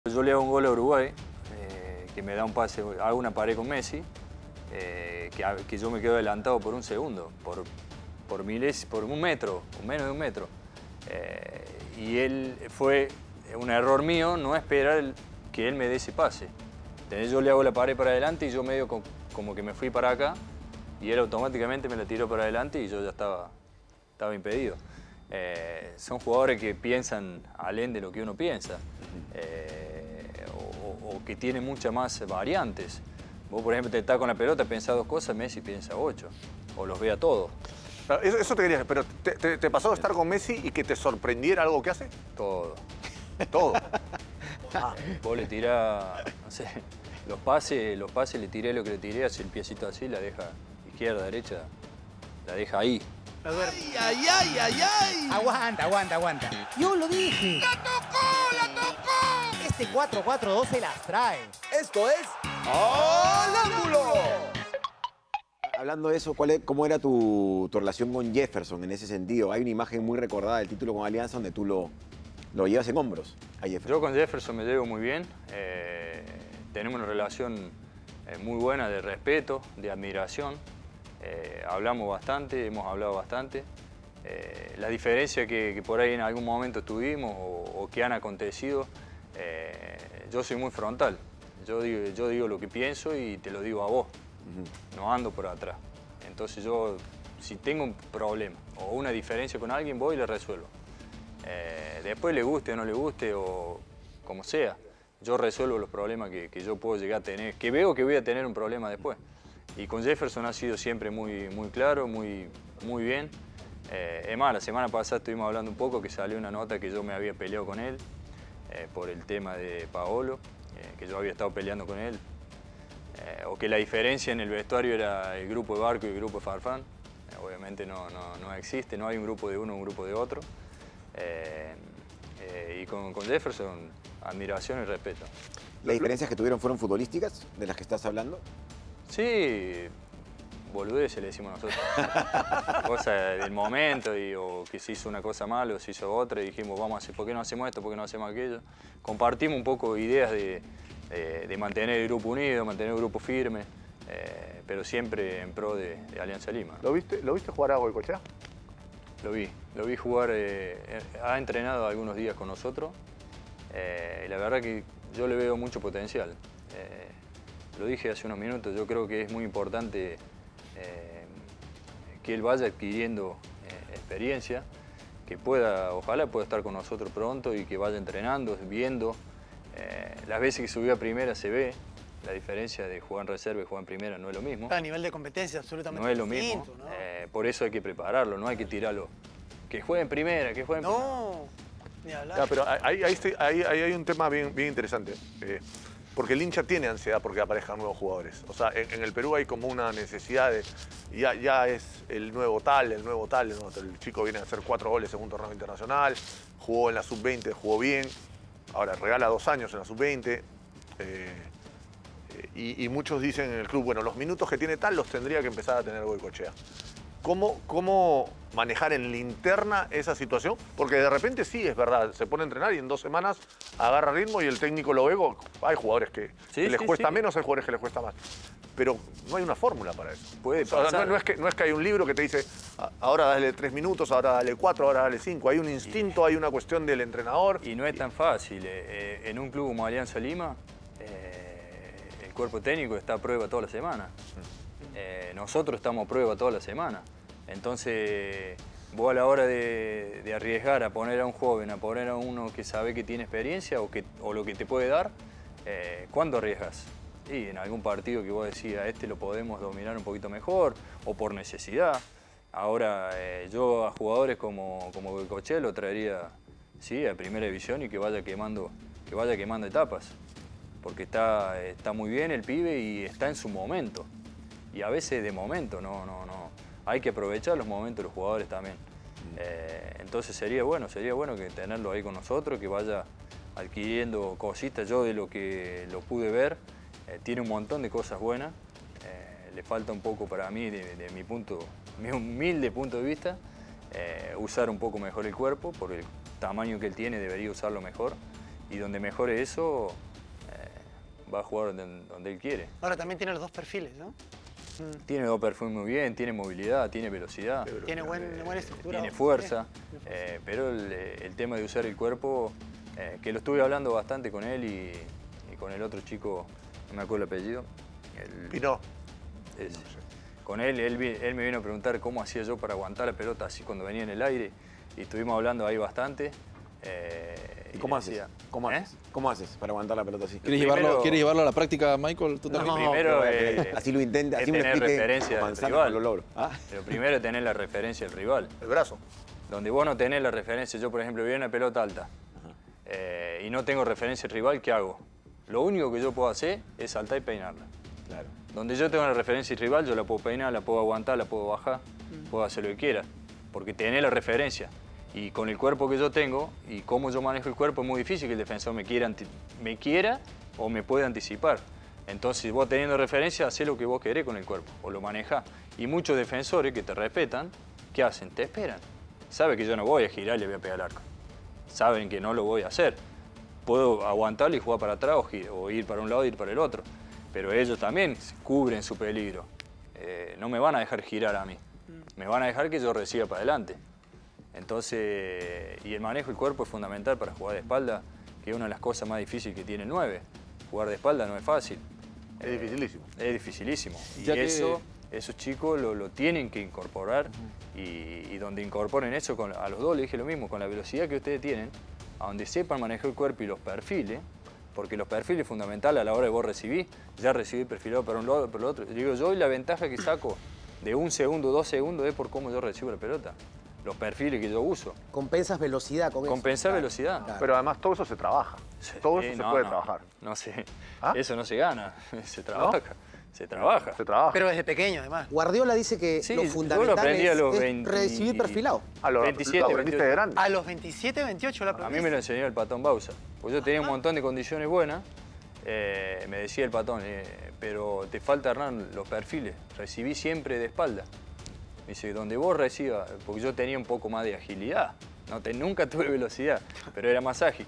Yo le hago un gol a Uruguay, que me da un pase, hago una pared con Messi, que yo me quedo adelantado por un segundo, por un metro, o menos de un metro. Y fue un error mío no esperar que él me dé ese pase. Entonces yo le hago la pared para adelante y yo medio como que me fui para acá y él automáticamente me la tiró para adelante y yo ya estaba impedido. Son jugadores que piensan alén de lo que uno piensa. O que tiene muchas más variantes. Vos, por ejemplo, te estás con la pelota, pensás dos cosas, Messi piensa 8, o los ve a todos. Eso te quería decir, pero ¿te pasó estar con Messi y que te sorprendiera algo que hace? Todo. Todo. Vos le tirás, no sé, los pases le tiré lo que le tiré, hace el piecito así, la deja izquierda, derecha, la deja ahí. ¡Ay, ay, ay, ay, ay! Aguanta. Yo lo dije. ¡La tocó! Este 4-4-2 se las trae. Esto es ¡Al ángulo! Hablando de eso, ¿cómo era tu relación con Jefferson en ese sentido? Hay una imagen muy recordada del título con Alianza donde tú lo llevas en hombros a Jefferson. Yo con Jefferson me llevo muy bien. Tenemos una relación muy buena de respeto, de admiración. Hablamos bastante, hemos hablado bastante. La diferencia que por ahí en algún momento tuvimos o que han acontecido, yo soy muy frontal. Yo digo lo que pienso y te lo digo a vos. No ando por atrás. Entonces yo, si tengo un problema o una diferencia con alguien, voy y le resuelvo. Después le guste o no le guste o como sea, yo resuelvo los problemas que yo puedo llegar a tener, que veo que voy a tener un problema después. Y con Jefferson ha sido siempre muy claro, muy bien. Es más, la semana pasada estuvimos hablando un poco que salió una nota que yo me había peleado con él por el tema de Paolo, que yo había estado peleando con él. O que la diferencia en el vestuario era el grupo de Barco y el grupo de Farfán. Obviamente no existe, no hay un grupo de uno, un grupo de otro. Y con Jefferson, admiración y respeto. ¿Las diferencias que tuvieron fueron futbolísticas, de las que estás hablando? Sí, boludeces le decimos nosotros. Cosas del momento, o que se hizo una cosa mal o se hizo otra y dijimos, vamos a hacer, ¿por qué no hacemos esto? ¿Por qué no hacemos aquello? Compartimos un poco ideas de mantener el grupo unido, mantener el grupo firme, pero siempre en pro de Alianza Lima. ¿Lo viste jugar a Goicoechea? Lo vi jugar, ha entrenado algunos días con nosotros y la verdad que yo le veo mucho potencial. Lo dije hace unos minutos, yo creo que es muy importante que él vaya adquiriendo experiencia, que ojalá pueda estar con nosotros pronto y que vaya entrenando, viendo. Las veces que subió a primera se ve, la diferencia de jugar en reserva y jugar en primera no es lo mismo. A nivel de competencia absolutamente no es lo distinto, mismo, ¿no? por eso hay que prepararlo, no hay que tirarlo. Que juegue en primera, que juegue en primera. No, ni hablar. Ya, pero ahí hay un tema bien interesante. Porque el hincha tiene ansiedad porque aparezcan nuevos jugadores. O sea, en el Perú hay como una necesidad de... Ya es el nuevo tal. El chico viene a hacer 4 goles en un torneo internacional, jugó en la sub-20, jugó bien. Ahora, regala 2 años en la sub-20. Y muchos dicen en el club, bueno, los minutos que tiene tal los tendría que empezar a tener Goicoechea. ¿Cómo manejar en la interna esa situación? Porque de repente sí, es verdad, se pone a entrenar y en 2 semanas agarra ritmo y el técnico lo ve. Hay jugadores que les cuesta menos, hay jugadores que les cuesta más. Pero no hay una fórmula para eso. Puede pasar. No es que hay un libro que te dice, ahora dale 3 minutos, ahora dale 4, ahora dale 5. Hay un instinto, hay una cuestión del entrenador. Y no es tan fácil. En un club como Alianza Lima, el cuerpo técnico está a prueba toda la semana. Nosotros estamos a prueba toda la semana. Entonces, vos a la hora de arriesgar a poner a un joven, a poner a uno que sabe que tiene experiencia o lo que te puede dar, ¿cuándo arriesgas? Y en algún partido que vos decís, a este lo podemos dominar un poquito mejor o por necesidad. Ahora, yo a jugadores como Goicoechea lo traería sí, a primera división y que vaya quemando etapas. Porque está muy bien el pibe y está en su momento. Y a veces de momento, no. Hay que aprovechar los momentos de los jugadores también. Entonces sería bueno que tenerlo ahí con nosotros, que vaya adquiriendo cositas. Yo de lo que lo pude ver, tiene un montón de cosas buenas. Le falta un poco para mí, de mi humilde punto de vista, usar un poco mejor el cuerpo, por el tamaño que él tiene debería usarlo mejor. y donde mejore eso, va a jugar donde él quiere. Ahora también tiene los dos perfiles, ¿no? Tiene dos perfiles muy bien, tiene movilidad, tiene velocidad. Tiene buena estructura. Tiene fuerza, pero el tema de usar el cuerpo, que lo estuve hablando bastante con él y con el otro chico, no me acuerdo el apellido. Pinó. Con él me vino a preguntar cómo hacía yo para aguantar la pelota así cuando venía en el aire, y estuvimos hablando ahí bastante. ¿Y cómo haces? ¿Cómo haces para aguantar la pelota así? ¿Quieres Primero- llevarlo a la práctica, Michael? ¿Tú también? Primero, así lo intenta, es así me lo tener explique referencia del Manzano, rival. lo logro. Pero primero es tener la referencia del rival. El brazo. Donde vos no tenés la referencia, yo por ejemplo viene una pelota alta y no tengo referencia del rival, ¿qué hago? Lo único que yo puedo hacer es saltar y peinarla. Claro. Donde yo tengo una referencia del rival, yo la puedo peinar, la puedo aguantar, la puedo bajar, puedo hacer lo que quiera, porque tenés la referencia. Y con el cuerpo que yo tengo y cómo yo manejo el cuerpo, es muy difícil que el defensor me quiera o me pueda anticipar. Entonces vos teniendo referencia, hacés lo que vos querés con el cuerpo o lo manejás. Y muchos defensores que te respetan, ¿qué hacen? Te esperan. Saben que yo no voy a girar y le voy a pegar al arco. Saben que no lo voy a hacer. Puedo aguantarlo y jugar para atrás o ir para un lado y ir para el otro. Pero ellos también cubren su peligro. No me van a dejar girar a mí. Me van a dejar que yo reciba para adelante. Entonces, y el manejo del cuerpo es fundamental para jugar de espalda, que es una de las cosas más difíciles que tiene el 9. Jugar de espalda no es fácil. Es dificilísimo. Es dificilísimo. Y Ya que- esos chicos lo tienen que incorporar y donde incorporen eso, a los dos les dije lo mismo, con la velocidad que ustedes tienen, a donde sepan manejar el cuerpo y los perfiles, porque los perfiles es fundamental a la hora de vos recibir, ya recibí perfilado para un lado, para el otro. Digo, yo la ventaja que saco de 1 segundo, 2 segundos es por cómo yo recibo la pelota. Los perfiles que yo uso. Compensas velocidad con eso. Compensar velocidad. Claro. Pero además todo eso se trabaja. Todo eso se puede no, trabajar. No sé, ¿Ah? eso no se gana, se trabaja. Se trabaja. Se trabaja. Pero desde pequeño, además. Guardiola dice que Sí, lo yo lo fundamental aprendí a los es 20 recibir perfilado. Lo 27, aprendiste 28. de grande. A los 27, 28 la A mí aprendiste. me lo enseñó el patón Bausa. Pues yo tenía un montón de condiciones buenas. Me decía el patón, pero te falta, Hernán, los perfiles. Recibí siempre de espalda. Me dice, donde vos recibas, porque yo tenía un poco más de agilidad. Nunca tuve velocidad, pero era más ágil.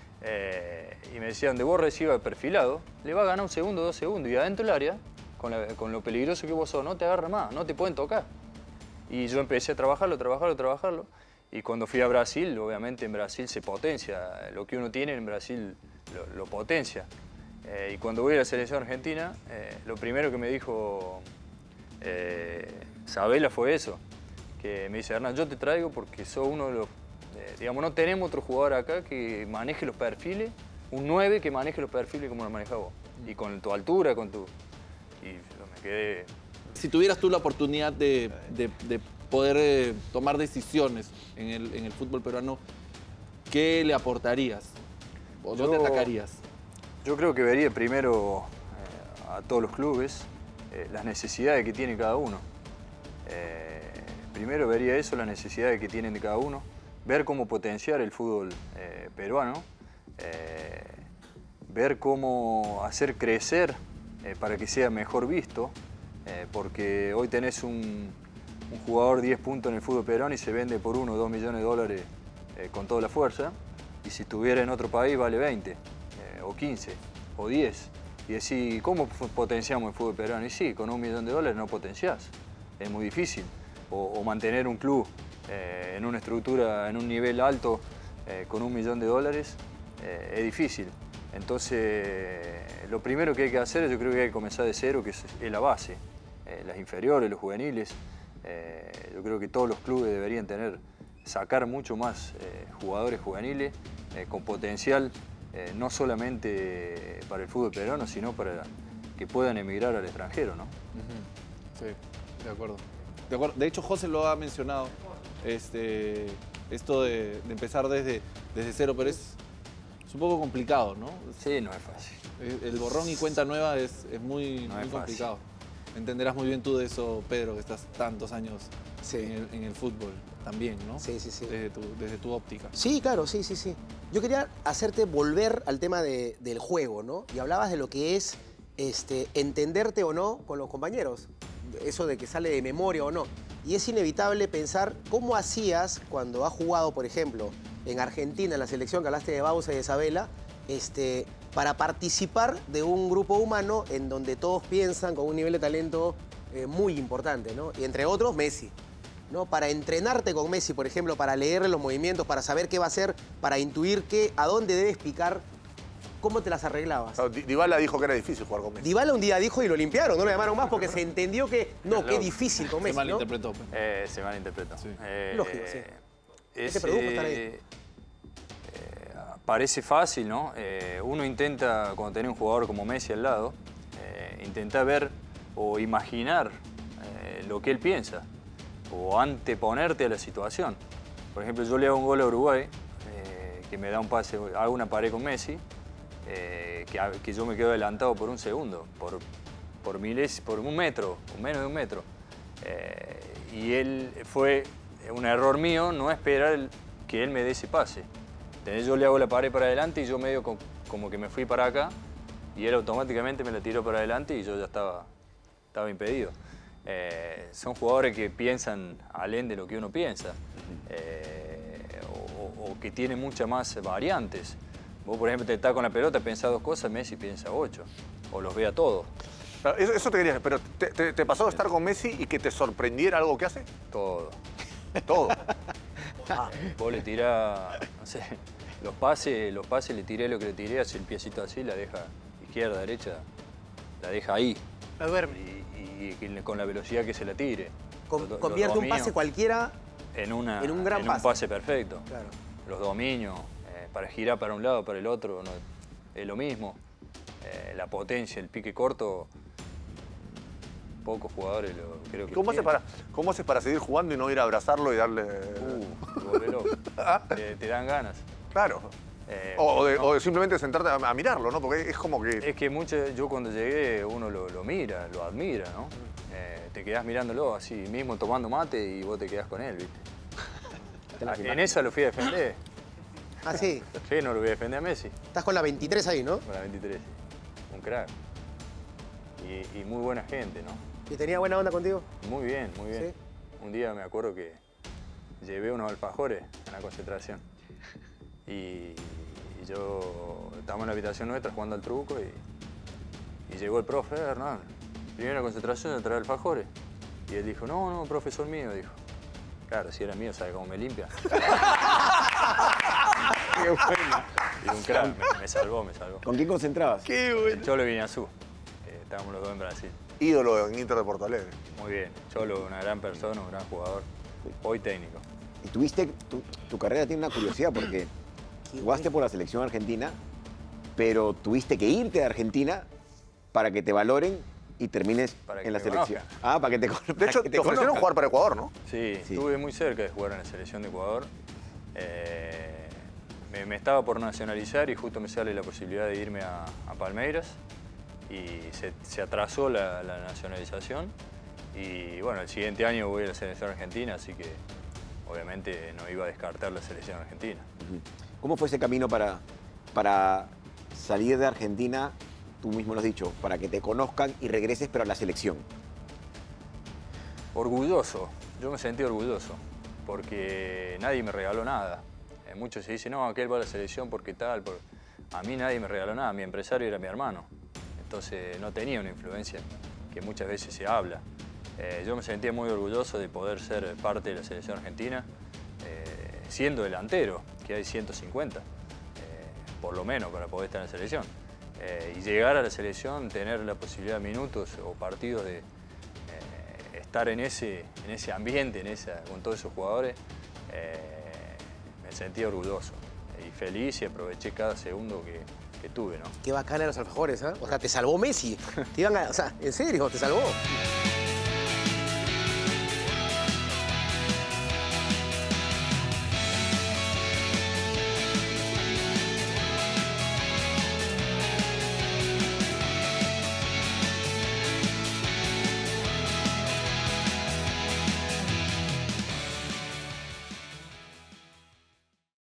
Y me decía, donde vos recibas perfilado, le va a ganar 1 segundo, 2 segundos. Y adentro del área, con lo peligroso que vos sos, no te agarra más, no te pueden tocar. Y yo empecé a trabajarlo. Y cuando fui a Brasil, obviamente en Brasil se potencia. Lo que uno tiene en Brasil lo potencia. Y cuando voy a la selección argentina, lo primero que me dijo Sabela fue eso. Que me dice, Hernán, yo te traigo porque sos uno de los... digamos, no tenemos otro jugador acá que maneje los perfiles, un 9 que maneje los perfiles como lo manejas vos. Y con tu altura, con tu... Y yo me quedé... Si tuvieras tú la oportunidad de poder tomar decisiones en el fútbol peruano, ¿qué le aportarías? ¿O dónde Yo- atacarías? Yo creo que vería primero a todos los clubes las necesidades que tiene cada uno. Primero vería eso, las necesidades que tienen de cada uno, ver cómo potenciar el fútbol peruano, ver cómo hacer crecer para que sea mejor visto, porque hoy tenés un jugador 10 puntos en el fútbol peruano y se vende por 1 o 2 millones de dólares con toda la fuerza, y si estuviera en otro país vale 20, o 15, o 10. Y decir, ¿cómo potenciamos el fútbol peruano? Y sí, con 1 millón de dólares no potenciás, es muy difícil. O mantener un club en una estructura, en un nivel alto, con 1 millón de dólares, es difícil. Entonces, lo primero que hay que hacer, yo creo que hay que comenzar de cero, que es la base. Las inferiores, los juveniles. Yo creo que todos los clubes deberían sacar mucho más jugadores juveniles con potencial, no solamente para el fútbol peruano, sino para que puedan emigrar al extranjero, ¿no? Sí, de acuerdo. De hecho, José lo ha mencionado, esto de empezar desde cero, pero es un poco complicado, ¿no? Sí, no es fácil. El borrón y cuenta nueva es muy, No muy es fácil. complicado. Entenderás muy bien tú de eso, Pedro, que estás tantos años Sí. en el fútbol también, ¿no? Sí. Desde tu óptica. Sí, claro, sí. Yo quería hacerte volver al tema del juego, ¿no? Y hablabas de lo que es entenderte o no con los compañeros. Eso de que sale de memoria o no. Y es inevitable pensar cómo hacías cuando has jugado, por ejemplo, en Argentina, en la selección que hablaste de Bausa y de Sabela, para participar de un grupo humano en donde todos piensan con un nivel de talento muy importante, ¿no? Y entre otros, Messi. ¿No? Para entrenarte con Messi, por ejemplo, para leerle los movimientos, para saber qué va a hacer, para intuir a dónde debes picar, ¿cómo te las arreglabas? Claro, Dybala dijo que era difícil jugar con Messi. Dybala un día dijo y lo limpiaron, no lo llamaron más porque se entendió que, no, qué difícil con Se Messi, ¿no? malinterpretó. Se malinterpretó. Sí. Lógico, sí. Es, te produjo estar ahí? Parece fácil, ¿no? Uno intenta, cuando tiene un jugador como Messi al lado, intenta ver o imaginar lo que él piensa o anteponerte a la situación. Por ejemplo, yo le hago un gol a Uruguay, que me da un pase, hago una pared con Messi, que yo me quedo adelantado por un segundo, por un metro, o menos de un metro. Y él fue un error mío no esperar que él me dé ese pase. Entonces yo le hago la pared para adelante y yo medio como que me fui para acá y él automáticamente me la tiró para adelante y yo ya estaba impedido. Son jugadores que piensan alén de lo que uno piensa o que tienen muchas más variantes. Vos, por ejemplo, te estás con la pelota, pensás 2 cosas, Messi piensa 8 o los ve a todos. Eso te quería decir, pero ¿te pasó estar con Messi y que te sorprendiera algo que hace? Todo. Todo. Vos le tirás, no sé, los pases le tiré lo que le tiré, hace el piecito así, la deja izquierda, derecha, la deja ahí. La duerme. Y con la velocidad que se la tire. Convierte un pase cualquiera en un gran pase. Un pase perfecto. Claro. Los dominios, para girar para un lado, para el otro, no, es lo mismo. La potencia, el pique corto, pocos jugadores creo que ¿Cómo haces para seguir jugando y no ir a abrazarlo y darle...? te volvés loco. Te dan ganas. Claro. O de simplemente sentarte a mirarlo, ¿no? Porque es como que... Es que yo cuando llegué uno lo mira, lo admira, ¿no? Te quedás mirándolo así mismo tomando mate y vos te quedás con él, ¿viste? En esa lo fui a defender. Ah, sí. Sí, no lo voy a defender a Messi. Estás con la 23 ahí, ¿no? Con la 23. Un crack. Y muy buena gente, ¿no? ¿Y tenía buena onda contigo? Muy bien, muy bien. ¿Sí? Un día me acuerdo que llevé unos alfajores a la concentración. Y yo estábamos en la habitación nuestra jugando al truco y llegó el profe, Hernán, vine a la concentración a traer alfajores. Y él dijo, no, profesor mío, dijo. Claro, si era mío, ¿sabe cómo me limpia? Qué bueno. Y un crack, me salvó. ¿Con quién concentrabas? Qué bueno. El Cholo Viñazú. Estábamos los dos en Brasil. Ídolo en Inter de Porto Alegre. Muy bien. Cholo, una gran persona, un gran jugador. Hoy técnico. Y tuviste, tu carrera tiene una curiosidad porque jugaste por la selección argentina, pero tuviste que irte de Argentina para que te valoren y termines Para que en la me selección. conozcan. Ah, para que te De hecho, te ofrecieron jugar para Ecuador, ¿no? Sí, Sí. estuve muy cerca de jugar en la selección de Ecuador. Me estaba por nacionalizar y justo me sale la posibilidad de irme a Palmeiras y se atrasó la nacionalización y bueno, el siguiente año voy a la selección argentina, así que obviamente no iba a descartar la selección argentina. ¿Cómo fue ese camino para salir de Argentina, tú mismo lo has dicho, para que te conozcan y regreses pero a la selección? Orgulloso, yo me sentí orgulloso porque nadie me regaló nada. Muchos se dicen, no, aquel va a la selección porque tal. A mí nadie me regaló nada, mi empresario era mi hermano. Entonces no tenía una influencia que muchas veces se habla. Yo me sentía muy orgulloso de poder ser parte de la selección argentina, siendo delantero, que hay 150, por lo menos para poder estar en la selección. Y llegar a la selección, tener la posibilidad de minutos o partidos de estar en ese ambiente, con todos esos jugadores, me sentí orgulloso y feliz y aproveché cada segundo que tuve, ¿no? Qué bacana los alfajores, ¿eh? O sea, te salvó Messi. O sea, en serio, te salvó.